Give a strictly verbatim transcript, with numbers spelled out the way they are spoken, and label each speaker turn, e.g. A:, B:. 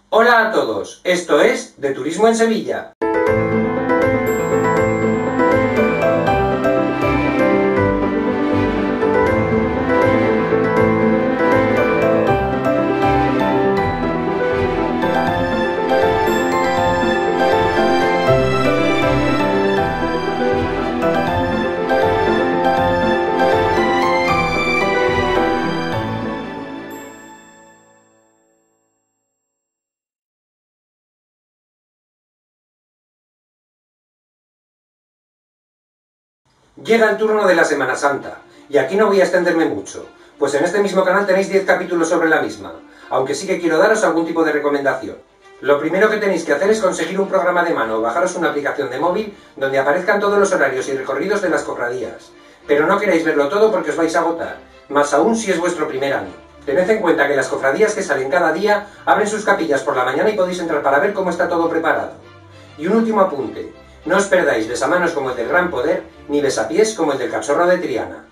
A: Hola a todos, esto es De Turismo en Sevilla. Llega el turno de la Semana Santa, y aquí no voy a extenderme mucho, pues en este mismo canal tenéis diez capítulos sobre la misma, aunque sí que quiero daros algún tipo de recomendación. Lo primero que tenéis que hacer es conseguir un programa de mano o bajaros una aplicación de móvil donde aparezcan todos los horarios y recorridos de las cofradías. Pero no queréis verlo todo porque os vais a agotar, más aún si es vuestro primer año. Tened en cuenta que las cofradías que salen cada día abren sus capillas por la mañana y podéis entrar para ver cómo está todo preparado. Y un último apunte. No os perdáis besamanos como el del Gran Poder, ni besapiés como el del Cachorro de Triana.